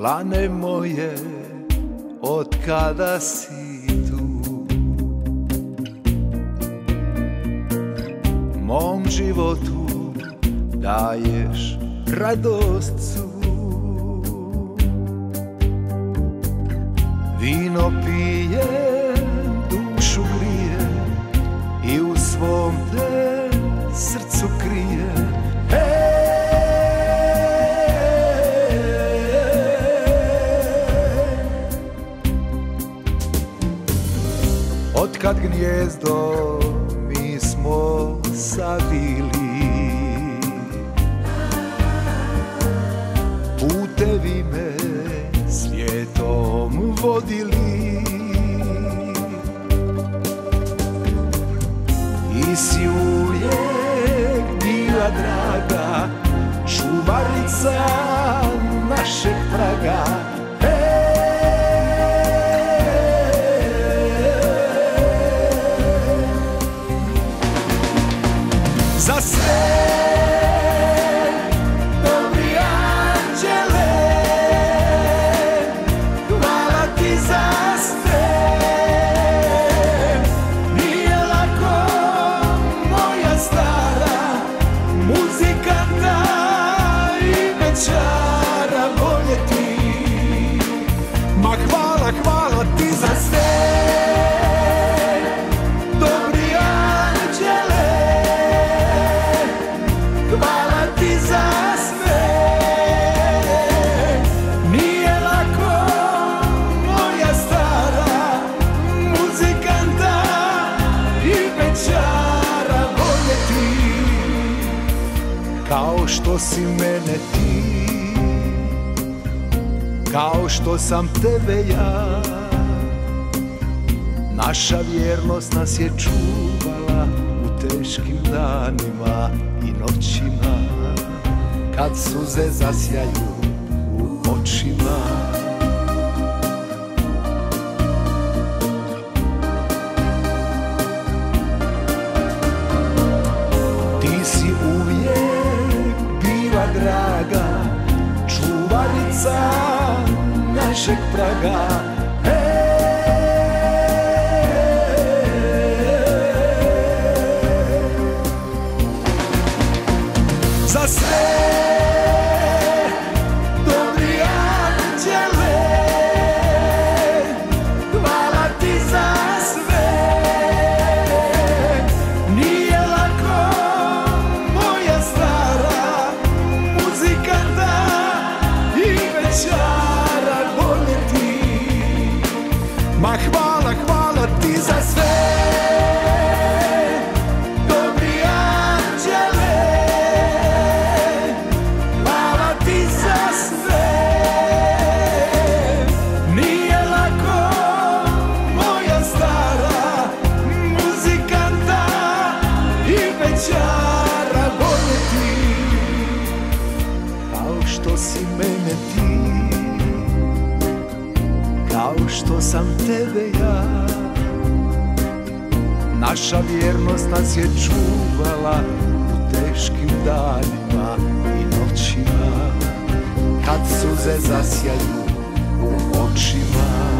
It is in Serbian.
lane moje, od kada si tu. Mom životu daješ radost svu. Vino pijem, dušu grijem i u svom te srcu krijem. Otkad gnijezdo mi smo sadili, putevi me svijetom vodili. Ti si uvijek bila draga, čuvarica našeg praga. Za sve dobri anđele, hvala ti za sve. Nije lako, moja stara, muzikanta i večara voljeti. Ma hvala, hvala ti za sve. Kao što si mene ti, kao što sam tebe ja, naša vjernost nas je čuvala u teškim danima i noćima, kad suze zasjaju u očima. Ti si uvijek bila draga, čuvarica našeg praga. Za sve dobri anđele, hvala ti za sve. Nije lako, moja stara, muzikanta i večara voljeti. Ma hvala, hvala ti za sve. Kao što si mene ti, kao što sam tebe ja, naša vjernost nas je čuvala u teškim danima i noćima, kad suze zasjaju u očima.